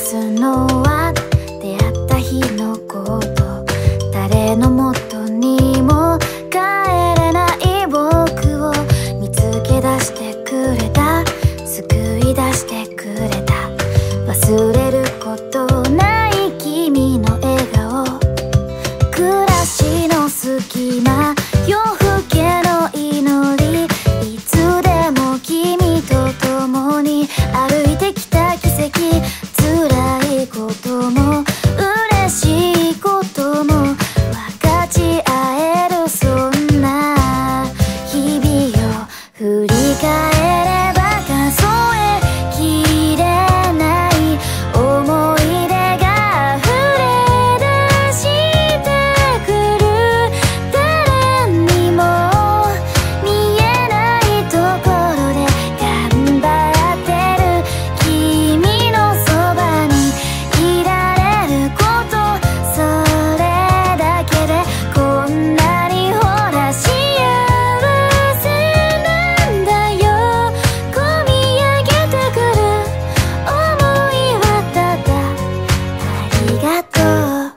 すのは出会った日のこと。誰のもとにも帰れない僕を見つけ出してくれた、救い出してくれた。忘れることない君の笑顔、暮らしの隙間、夜更けの祈り、いつでも君と共に歩いてきた奇跡。辛いことも嬉しいことも分かち合える、そんな日々を振り返れば数えきれない思い出が溢れ出してくる。誰にも見えないところで頑張ってる君のそばにいられること、それだけでこんなにほら幸せなんだよ。込み上げてくる想いはただありがとう。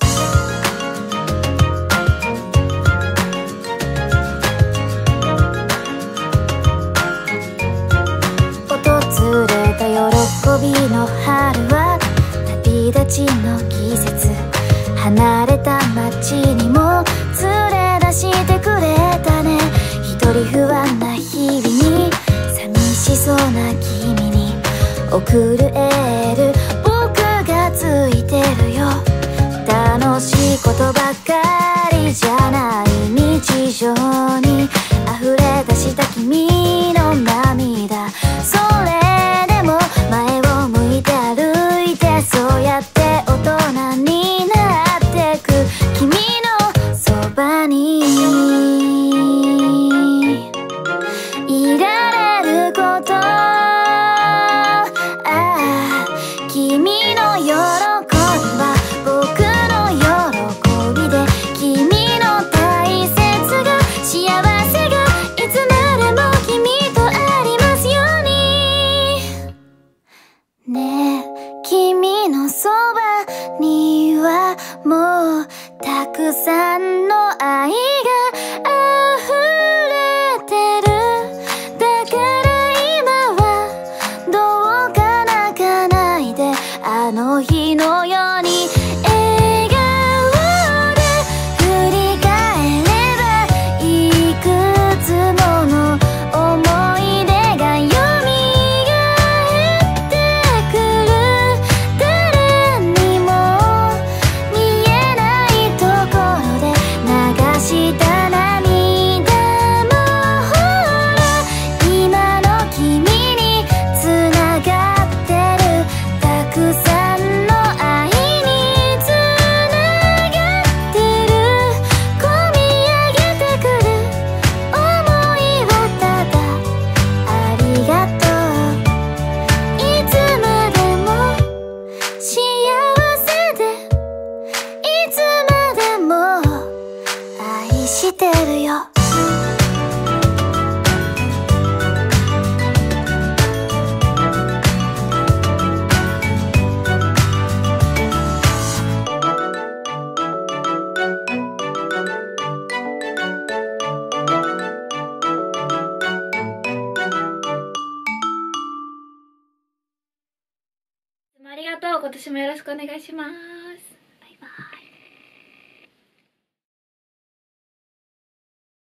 訪れた喜びの春は旅立ちの季節。離れた街にも連れ出してくれたね。一人不安な日々に寂しそうな君に送るエール、僕がついてるよ。楽しいことばかりじゃない日常に溢れ出した君の涙、それでも前を向いて歩いて、そうやって大人になってく君のそばにいられること、君の喜びは僕の喜びで、君の大切が幸せがいつまでも君とありますように。ねえ君のそばにはもうたくさんの愛が溢れてる。だから今はどうか泣かないで、あの日のように笑顔で振り返ればいくつもの思い出が蘇ってくる。誰にも見えないところで流した涙も、ほら今の君につながってる。たくさんの愛につながってる。込み上げてくる想いはただありがとう。いつまでも幸せで、いつまでも愛してるよ。ありがとう。今年もよろしくお願いします。